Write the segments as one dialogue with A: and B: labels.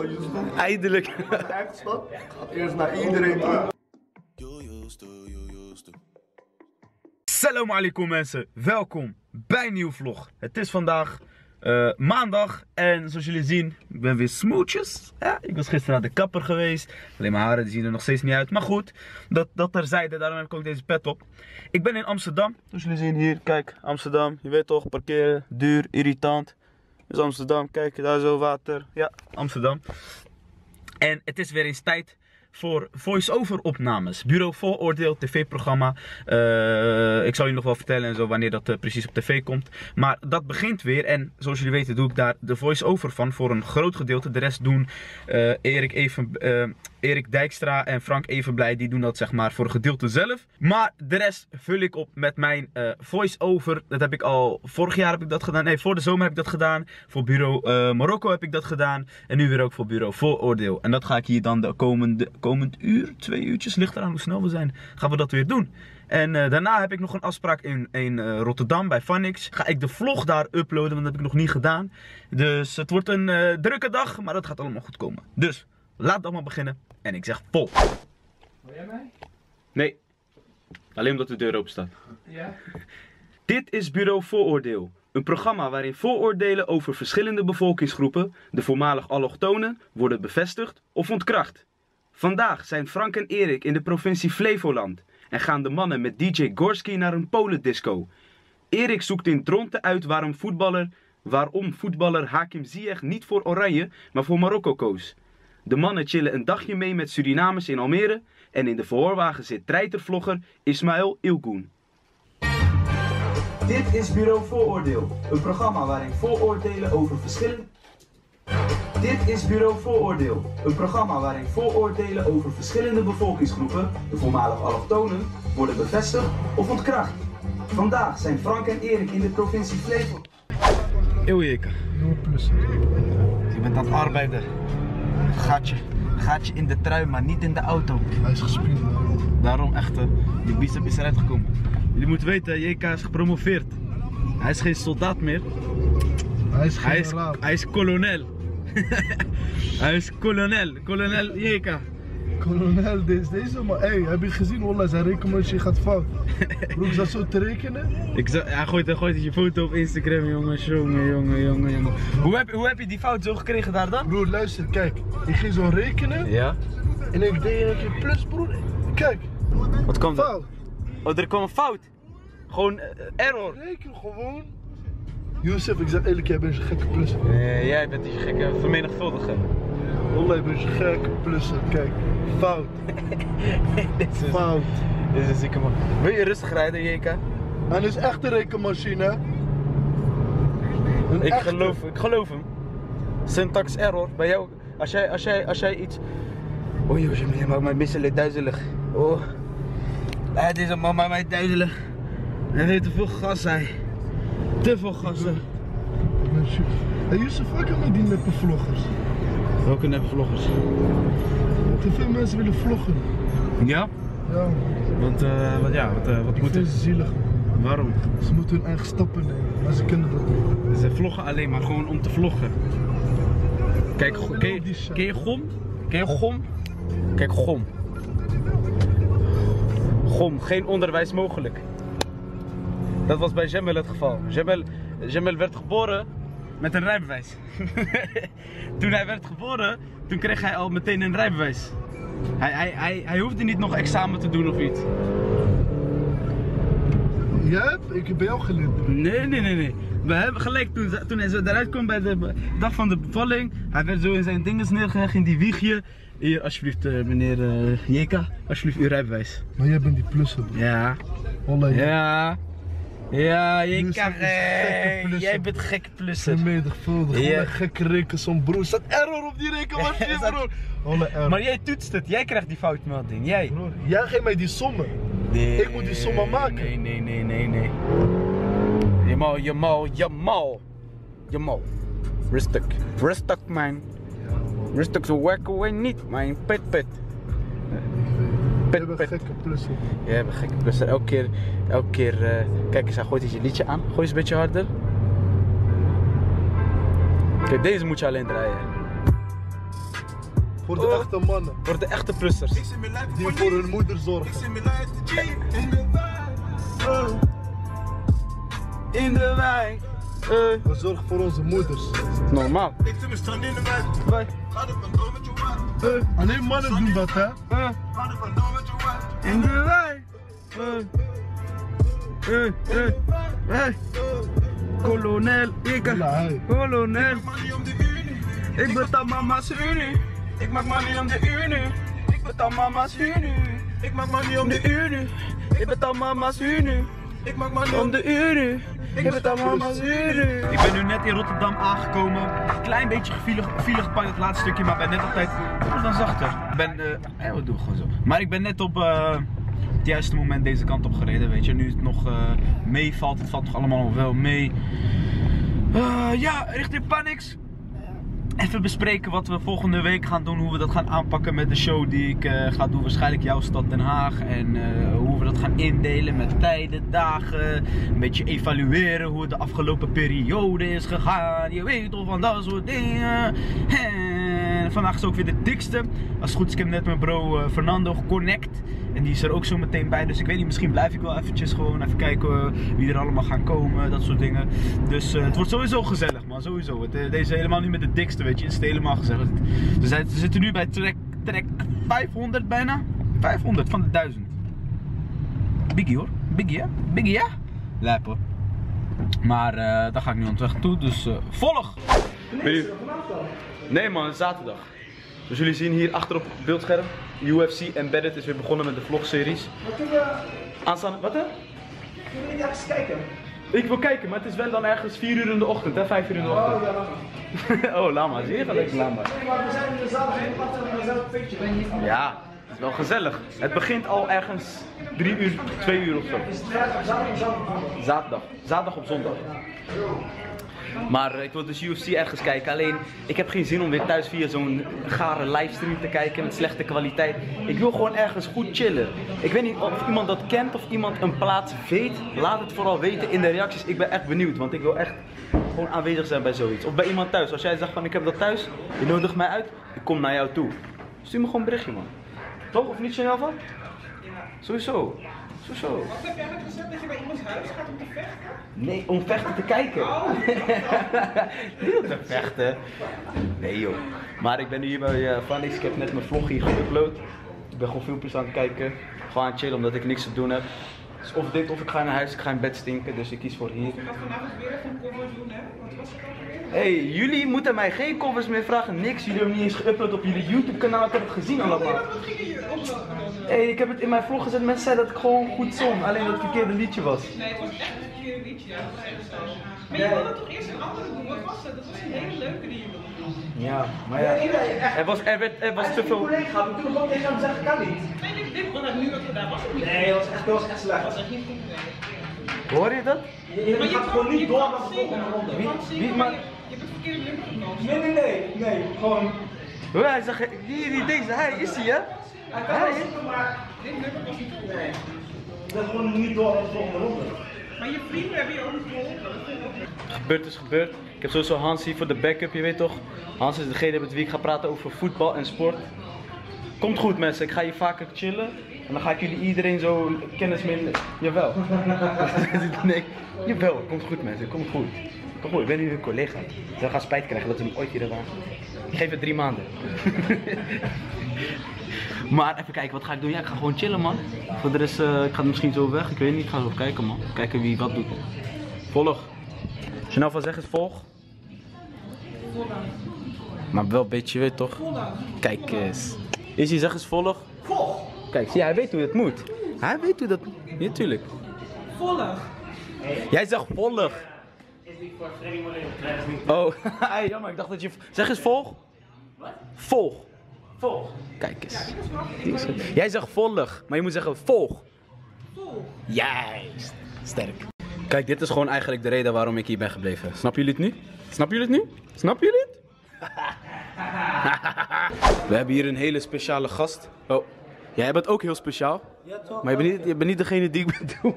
A: van Houston.
B: Eindelijk.
A: Echt schat. Gaat eerst naar iedereen toe.
B: Salam alaikum mensen, welkom bij een nieuwe vlog. Het is vandaag maandag en zoals jullie zien, ik ben weer smootjes. Ja, ik was gisteren naar de kapper geweest. Alleen mijn haren die zien er nog steeds niet uit. Maar goed, dat terzijde, daarom heb ik ook deze pet op. Ik ben in Amsterdam, zoals jullie zien hier, kijk, Amsterdam. Je weet toch, parkeren, duur, irritant. Dus Amsterdam, kijk, daar zo water. Ja, Amsterdam. En het is weer eens tijd voor voice-over opnames. Bureau Vooroordeel, tv-programma. Ik zal jullie nog wel vertellen en zo wanneer dat precies op tv komt. Maar dat begint weer en zoals jullie weten doe ik daar de voice-over van voor een groot gedeelte. De rest doen Erik Dijkstra en Frank Evenblij, die doen dat zeg maar voor een gedeelte zelf. Maar de rest vul ik op met mijn voice-over. Dat heb ik al, vorig jaar heb ik dat gedaan. Nee, voor de zomer heb ik dat gedaan. Voor Bureau Marokko heb ik dat gedaan. En nu weer ook voor Bureau Vooroordeel. En dat ga ik hier dan de komend uur, 2 uurtjes, ligt eraan hoe snel we zijn, gaan we dat weer doen. En daarna heb ik nog een afspraak in Rotterdam bij Vanix. Ga ik de vlog daar uploaden, want dat heb ik nog niet gedaan. Dus het wordt een drukke dag, maar dat gaat allemaal goed komen. Dus, laat dat maar beginnen. En ik zeg vol.
C: Hoor jij mij?
B: Nee, alleen omdat de deur open staat.
C: Ja?
B: Dit is Bureau Vooroordeel. Een programma waarin vooroordelen over verschillende bevolkingsgroepen, de voormalig allochtonen, worden bevestigd of ontkracht. Vandaag zijn Frank en Erik in de provincie Flevoland en gaan de mannen met DJ Gorski naar een polendisco. Erik zoekt in Dronten uit waarom voetballer Hakim Ziyech niet voor Oranje, maar voor Marokko koos. De mannen chillen een dagje mee met Surinamers in Almere en in de verhoorwagen zit treitervlogger Ismaël Ilgoen. Dit is Bureau Vooroordeel, een programma waarin vooroordelen over verschillende... Dit is Bureau Vooroordeel, een programma waarin vooroordelen over verschillende bevolkingsgroepen, de voormalig allochtonen, worden bevestigd of ontkracht. Vandaag zijn Frank en Erik in de provincie Flevoland. Eeuwjeka. Je bent aan het arbeiden. Gaatje in de trui, maar niet in de auto.
A: Hij is gespierd.
B: Daarom echt, die bicep is eruit gekomen. Jullie moeten weten, JK is gepromoveerd. Hij is geen soldaat meer. Hij is kolonel. Hij is kolonel JK.
A: Kolonel, deze man. Hey, heb je gezien? Wallah, zijn rekenmachine gaat fout. Broer, ik zat zo te rekenen.
B: Hij gooit je foto op Instagram, jongens. Jongen. Hoe heb je die fout zo gekregen daar dan?
A: Broer, luister, kijk. Ik ging zo rekenen.
B: Ja.
A: En ik deed een keer plus, broer. Kijk.
B: Wat kwam er?
A: Fout.
B: Oh, er kwam een fout. Gewoon error.
A: Reken gewoon. Youssef, ik zeg eerlijk, jij bent een gekke plusser.
B: Jij bent die gekke vermenigvuldiger.
A: Wallah, je bent een gekke plusser. Kijk, fout. Fout.
B: Dit is een zieke man. Wil je rustig rijden, JK?
A: Hij is echt een rekenmachine.
B: Ik geloof hem. Syntax error. Bij jou, als jij iets... Oh joh, je maakt mij misselijk duizelig. Oh. Deze man maakt mij duizelig. Hij heeft te veel gas, hij. Te veel gassen.
A: Hey Youssef, waar kan met die neppe vloggers?
B: Welke neppe vloggers?
A: Te veel mensen willen vloggen.
B: Ja?
A: Ja.
B: Want wat
A: Ik
B: moet
A: vind ze zielig.
B: Waarom?
A: Ze moeten hun eigen stappen nemen, maar ze kunnen dat niet.
B: Ze vloggen alleen maar gewoon om te vloggen. Kijk, ken je Gom? Ken je Gom? Kijk, Gom. Gom, geen onderwijs mogelijk. Dat was bij Jemel het geval. Jemel werd geboren met een rijbewijs. Toen hij werd geboren, toen kreeg hij al meteen een rijbewijs. Hij hoefde niet nog examen te doen of iets.
A: Ja, ik heb bij jou geleerd.
B: Nee. We hebben gelijk toen hij zo eruit kwam bij de dag van de bevalling. Hij werd zo in zijn dinges neergelegd in die wiegje. Hier, alsjeblieft meneer JK, alsjeblieft uw rijbewijs.
A: Maar jij bent die plusser.
B: Ja.
A: Wallah,
B: Ja, jij bent gekke plusser.
A: Vermenigvuldig, ja. Gekke rekensom, broer. Er staat error op die rekenmachine, broer. Wallah, error.
B: Maar jij toetst het, jij krijgt die foutmelding, jij.
A: Broer, jij geeft mij die sommen.
B: Nee.
A: Ik moet die sommen maken.
B: Nee. Jamal. Respect man. Respect zo werken wij niet, man. Pet.
A: Je bent gekke plusser.
B: Ja, je bent gekke plusser. Elke keer, kijk eens, hij gooit eens je liedje aan. Gooi eens een beetje harder. Kijk, deze moet je alleen draaien.
A: Voor de echte mannen.
B: Voor de echte plussers.
A: Die voor hun moeder zorgen.
B: In de wijk.
A: We zorgen voor onze moeders.
B: Normaal.
C: Ik zit me strand in de wijk. Ga er vandoor met je wife.
A: Alleen mannen doen dat, hè?
C: Ga er vandoor met je wife.
B: In de wijk. Kolonel, kolonel.
C: Money om de unie.
B: Ik betaal mama's unie.
C: Ik maak money om de unie.
B: Ik betaal mama's unie.
C: Ik maak money om de
B: Unie. Ik betaal mama's unie.
C: Ik maak money
B: Om de unie. Ik betaal mama's unie. Ik ben nu net in Rotterdam aangekomen. Klein beetje file gepakt het laatste stukje, maar ben net altijd dan zachter. Ik ben, wat doe ik gewoon zo. Maar ik ben net op het juiste moment deze kant op gereden, weet je. Nu het nog meevalt, het valt toch allemaal nog wel mee. Ja, richting Panix. Even bespreken wat we volgende week gaan doen, hoe we dat gaan aanpakken met de show die ik ga doen, waarschijnlijk jouw stad Den Haag. En hoe we dat gaan indelen met tijden, dagen, een beetje evalueren hoe het de afgelopen periode is gegaan. Je weet toch van dat soort dingen. En vandaag is ook weer de dikste. Als het goed is, ik heb net mijn bro Fernando geconnect. En die is er ook zo meteen bij, dus ik weet niet, misschien blijf ik wel eventjes gewoon even kijken wie er allemaal gaan komen, dat soort dingen. Dus het wordt sowieso gezellig, man, sowieso. Deze is helemaal niet met de dikste, weet je, het is helemaal gezellig. We zitten nu bij track 500 bijna, 500 van de 1000. Biggie hoor, Biggie hè, Biggie ja? Lijp hoor. Maar daar ga ik nu aan weg toe, dus volg! Nee man, het is zaterdag. Dus jullie zien hier achter op het beeldscherm, UFC Embedded is weer begonnen met de vlogseries. Aanstaande, wat hè?
D: Kunnen we niet ergens kijken?
B: Ik wil kijken, maar het is wel dan ergens 4 uur in de ochtend, hè? 5 uur in de ochtend. Oh, lama, zie je gelijk lama.
D: Nee, maar we zijn in de zaal en we zijn op een feestje, ben je niet van?
B: Ja, het is wel gezellig. Het begint al ergens 3 uur, 2 uur of zo.
D: Is het vrijdag, zaterdag of zondag?
B: Zaterdag. Zaterdag op zondag. Maar ik wil dus UFC ergens kijken, alleen ik heb geen zin om weer thuis via zo'n gare livestream te kijken met slechte kwaliteit. Ik wil gewoon ergens goed chillen. Ik weet niet of iemand dat kent of iemand een plaats weet. Laat het vooral weten in de reacties. Ik ben echt benieuwd, want ik wil echt gewoon aanwezig zijn bij zoiets. Of bij iemand thuis. Als jij zegt van ik heb dat thuis, je nodigt mij uit, ik kom naar jou toe. Stuur me gewoon een berichtje man. Toch? Of niet Chanel van? Sowieso. Sowieso.
E: Wat heb jij net gezegd dat je bij iemands huis gaat om te vechten?
B: Nee, om vechten te kijken. Niet om te vechten. Nee joh. Maar ik ben nu hier bij Vanix. Ik heb net mijn vlog hier geüpload. Ik ben gewoon filmpjes aan het kijken. Gewoon aan het chillen omdat ik niks te doen heb. Dus of dit of ik ga naar huis, ik ga in bed stinken. Dus ik kies voor hier.
E: Je gaat vanavond weer even een cover doen, hè? Wat was het ook weer?
B: Hey, jullie moeten mij geen covers meer vragen. Niks. Jullie hebben niet eens geüpload op jullie YouTube kanaal. Ik heb het gezien allemaal.
E: Wat gingen jullie opzoeken dan?
B: Hey, ik heb het in mijn vlog gezet. Mensen zeiden dat ik gewoon goed zong. Alleen dat het verkeerde liedje was.
E: Nee, het was echt een verkeerde liedje. Ja, dat zei ze zo. Maar je wilde toch eerst een andere doen? Wat was het? Dat was een hele leuke die je wilde doen.
B: Ja, maar ja. Er was te veel.
D: collega gaat natuurlijk ook tegen hem zeggen, kan niet.
E: Nee, dit wat ik nu had gedaan was het niet.
D: Nee, dat was echt slecht.
E: Dat was echt niet goed. Nee.
B: Hoor je dat?
D: Je gaat gewoon niet door naar de volgende ronde.
E: Je kan zingen,
B: wie-
E: maar
B: maar-
E: je hebt het verkeerde nummer gekozen.
D: Nee, gewoon.
B: Hoor, hij zegt, deze, hij is hij hè?
D: Hij kan wel zingen, maar
E: Dit nummer was niet goed.
D: nee. Je gaat gewoon niet door naar de volgende ronde.
E: Maar je vrienden hebben je ook niet geholpen. Dat vind ik ook niet.
B: Gebeurd is gebeurd. Ik heb sowieso Hans hier voor de backup, je weet toch? Hans is degene met wie ik ga praten over voetbal en sport. Komt goed mensen, ik ga hier vaker chillen. En dan ga ik jullie iedereen zo kennis mee... Jawel. Nee, jawel, komt goed mensen, komt goed. Komt goed, ik ben nu een collega. Ze gaan spijt krijgen dat we hem ooit hier hebben. Ik geef het 3 maanden. Maar even kijken, wat ga ik doen? Ja, ik ga gewoon chillen man. Voor de rest, ik ga misschien zo weg, ik weet niet, ik ga zo kijken man. Kijken wie wat doet. Volg. Chanel van zeg eens volg. Maar wel een beetje, weet toch? Kijk eens. Izzy, zeg eens volg.
D: Volg!
B: Kijk, zie je, hij weet hoe het moet. Hij weet hoe dat... Ja, tuurlijk.
E: Volg.
B: Jij zegt volg. Oh, hey, jammer, ik dacht dat je... Zeg eens volg. Wat? Volg. Volg. Kijk eens. Die is goed. Jij zegt volg, maar je moet zeggen volg.
E: Volg.
B: Juist. Sterk. Kijk, dit is gewoon eigenlijk de reden waarom ik hier ben gebleven. Snappen jullie het nu? Snappen jullie het nu? Snappen jullie het? We hebben hier een hele speciale gast. Oh, jij bent ook heel speciaal.
D: Ja, toch?
B: Maar je bent niet degene die ik bedoel.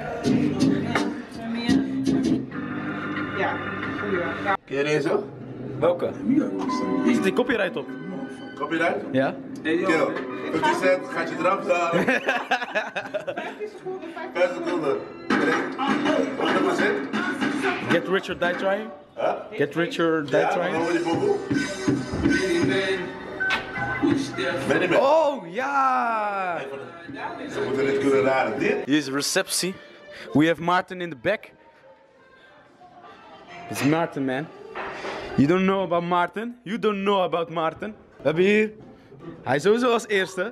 E: Ja, goeie.
C: Ken je deze?
B: Welke? Zit die copyright op?
C: Copyright?
B: Ja?
C: Kill. 50 cent, gaat je eraf halen. 5 seconden. 100%.
B: Get rich or die trying?
C: Huh?
B: Get rich or die
C: Ja,
B: trying?
C: dan hoor je boeboe. Ben je mee?
B: Oh ja!
C: Ze moeten dit kunnen raden. Dit?
B: Hier is receptie. We have Martin in the back. It's Martin, man. You don't know about Martin. You don't know about Martin. We hebben hier. Hij is sowieso als eerste.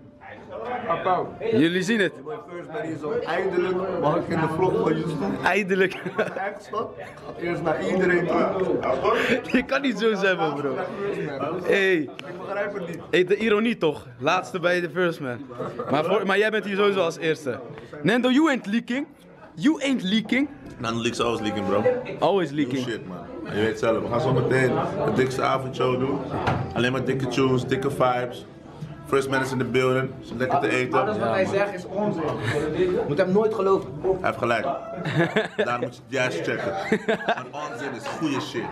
B: Jullie zien het.
A: Eindelijk mag ik in de vlog van je stoel.
B: Eindelijk.
A: Echt stad. Eerst naar iedereen toe.
B: Je kan niet zo zeggen, bro. Hey.
A: Ik begrijp het niet.
B: Hey, de ironie toch? Laatste bij de first man. Maar jij bent hier sowieso als eerste. Nando, you ain't leaking. You ain't leaking.
C: Nando leaks always leaking, bro.
B: Always
C: New
B: leaking.
C: shit, man. En je weet zelf, we gaan zo meteen de dikste avondshow doen. Alleen maar dikke tunes, dikke vibes. First man is in the building, is lekker te eten.
F: Alles wat hij zegt is onzin. Je moet hem nooit geloven.
C: Hij heeft gelijk. Daarom moet je het juist checken. Want onzin is goede shit.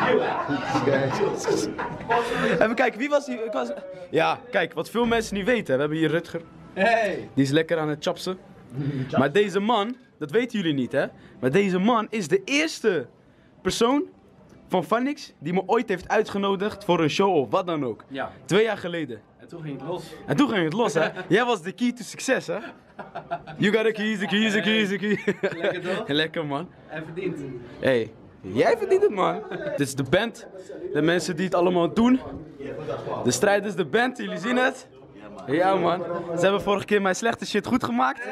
B: Even kijken, wie was die? Ja, kijk, wat veel mensen niet weten. We hebben hier Rutger.
F: Hey.
B: Die is lekker aan het chapsen. Maar deze man, dat weten jullie niet hè. Maar deze man is de eerste persoon van Vanix die me ooit heeft uitgenodigd voor een show of wat dan ook.
F: Ja.
B: 2 jaar geleden.
F: En toen ging het los.
B: En toen ging het los hè. Jij was de key to succes hè. You gotta keys, the keys, the keys, the keys.
F: Lekker toch?
B: Lekker man.
F: En verdiend.
B: Hey, jij verdient het man. Dit is de band. De mensen die het allemaal doen. De strijders, de band, jullie zien het. Ja man. Ze hebben vorige keer mijn slechte shit goed gemaakt.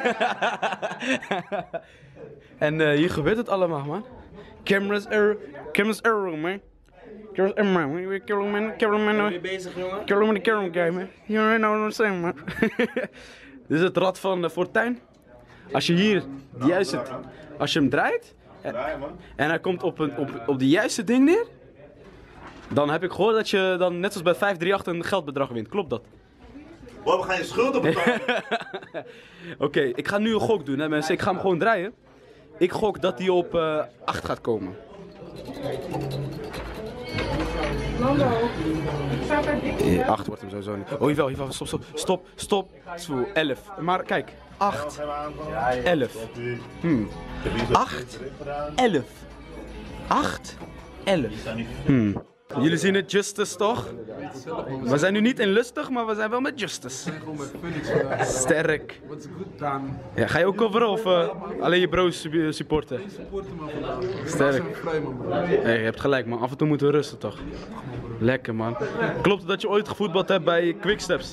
B: En hier gebeurt het allemaal man. Cameras error man. Cameras error man. Cameraman.
F: Bezig jongen?
B: Cameraman guy man. You know what I'm saying man. Dit is het rad van de Fortuin. Als je hier de juiste, als je hem draait en hij komt op de juiste ding neer, dan heb ik gehoord dat je dan net zoals bij 538 een geldbedrag wint. Klopt dat?
C: Wow, we gaan je schulden betalen.
B: Oké, ik ga nu een gok doen hè mensen. Ik ga hem gewoon draaien. Ik gok dat hij op 8 gaat komen.
E: Lando, staat daar dik.
B: 8 wordt hem sowieso niet. Oh jawel, stop. 11. Maar kijk, 8, 11. 8, 11. 8, 11. Jullie zien het, Justice toch? We zijn nu niet in lustig, maar we zijn wel met Justice. Sterk. Ja, ga je ook coveren of alleen je bro's supporten? Sterk. Hey, je hebt gelijk man, af en toe moeten we rusten toch? Lekker man. Klopt het dat je ooit gevoetbald hebt bij Quicksteps?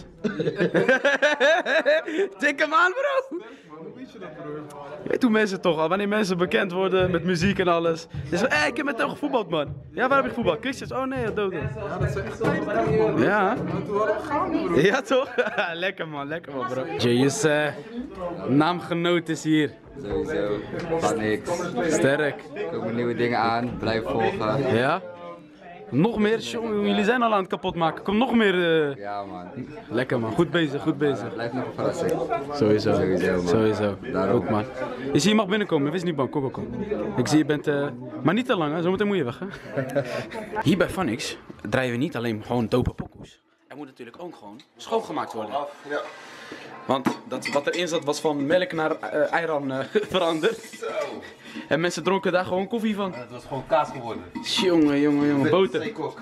B: Tik hem aan bro! Je weet hoe mensen toch al, wanneer mensen bekend worden met muziek en alles. Dus hey, ik heb met hem gevoetbald man. Ja, waar heb je gevoetbald? Quicksteps? Oh nee, dood.
A: Ja, dat is echt zo.
B: Ja.
A: Toen hadden we gaan, bro.
B: Ja toch? Lekker man bro. Jay's naamgenoot is hier.
F: Sowieso. Van niks.
B: Sterk.
F: Er komen nieuwe dingen aan. Blijf volgen.
B: Ja? Nog meer? Jongen, jullie zijn al aan het kapot maken. Kom nog meer.
F: Ja man.
B: Lekker man, goed bezig.
F: Blijf nog een verrassing.
B: Sowieso.
F: man.
B: Sowieso.
F: Daarom.
B: Goed man. Je ziet je mag binnenkomen, wees niet bang. Kom. Ik zie je bent, maar niet te lang hè, zometeen moet je weg hè. Hier bij Vanix draaien we niet alleen gewoon dope pokoes. Er moet natuurlijk ook gewoon schoongemaakt worden.
C: Ja.
B: Want wat erin zat was van melk naar eiran veranderd. En mensen dronken daar gewoon koffie van.
F: Het was gewoon kaas geworden.
B: Jongen, boter.
F: Kok.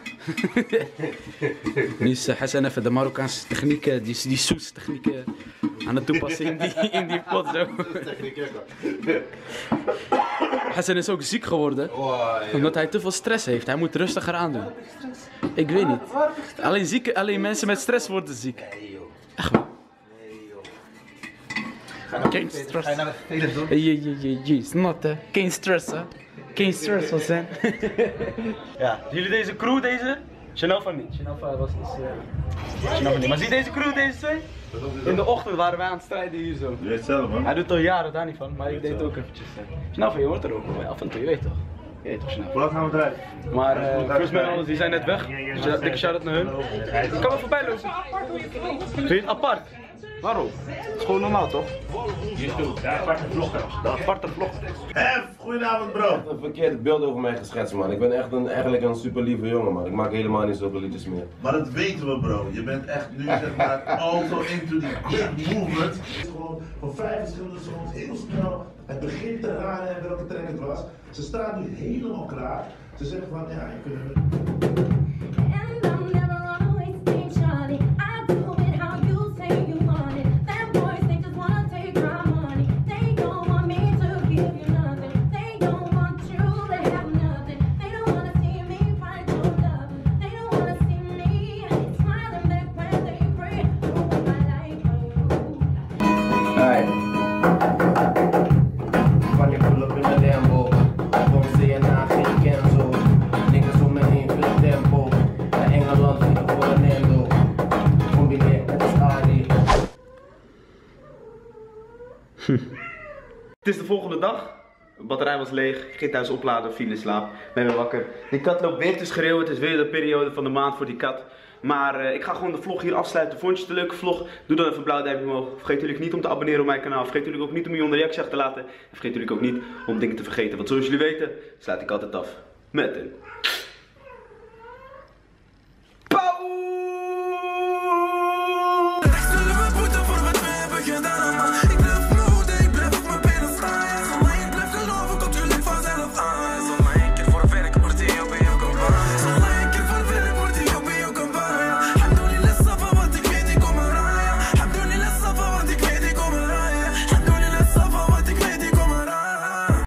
B: Nu is Hassan even de Marokkaanse technieken, die soes-technieken aan het toepassen in die pot zo. Hassan is ook ziek geworden, omdat hij te veel stress heeft. Hij moet rustiger aandoen. Ik weet niet. Alleen mensen met stress worden ziek. Echt wel. Geen stress. Snot hè. Geen stress hè. Geen stress was hè. Ja, jullie deze crew deze? Chanel niet. Chanel was Chanel niet. Maar zie deze crew deze twee? In de ochtend waren wij aan het strijden hier zo.
C: Je weet zelf man.
B: Hij doet al jaren daar niet van, maar ik deed het ook eventjes. Chanel je hoort er ook wel af en toe, je weet toch? Je weet toch Chanel.
C: Hoe laat gaan we draaien?
B: Maar First Man alles, die zijn net weg. Dus dikke shout-out naar hun. Ik kan wel voorbij lopen. Vind je het apart? Waarom? Het is gewoon normaal toch? De aparte vlog.
C: Hef, goedenavond bro.
F: Een verkeerd beeld over mij geschetst, man. Ik ben echt eigenlijk een super lieve jongen, man. Ik maak helemaal niet zoveel liedjes meer.
C: Maar dat weten we bro. Je bent echt nu zeg maar also into the good movement. Het is gewoon van 5 verschillende songs, heel snel. Het begint te raden welke track het was. Ze staan nu helemaal klaar. Ze zeggen van ja, je kunt...
G: And I'm never always stay Charlie. I do it how you say you want it. Them boys, they just wanna take my money. They don't want me to give you nothing. They don't want you to have nothing. They don't wanna see me find your love. They don't wanna see me smiling back when they pray. Oh, my life for you.
F: Hey. Wanneer pull up in de Lambo. Kom ze je na geen Kenzo. Niggas om me heen, veel tempo. Naar Engeland vliegen voor een Nando. Combineer, het is Adi.
B: Het is de volgende dag. De batterij was leeg. Ik ging thuis opladen, viel in slaap. Ben weer wakker. Die kat loopt weer te schreeuwen. Het is weer de periode van de maand voor die kat. Maar ik ga gewoon de vlog hier afsluiten. Vond je het een leuke vlog? Doe dan even een blauw duimpje omhoog. Vergeet natuurlijk niet om te abonneren op mijn kanaal. Vergeet natuurlijk ook niet om je onder reactie achter te laten. En vergeet natuurlijk ook niet om dingen te vergeten. Want zoals jullie weten, sluit ik altijd af met een...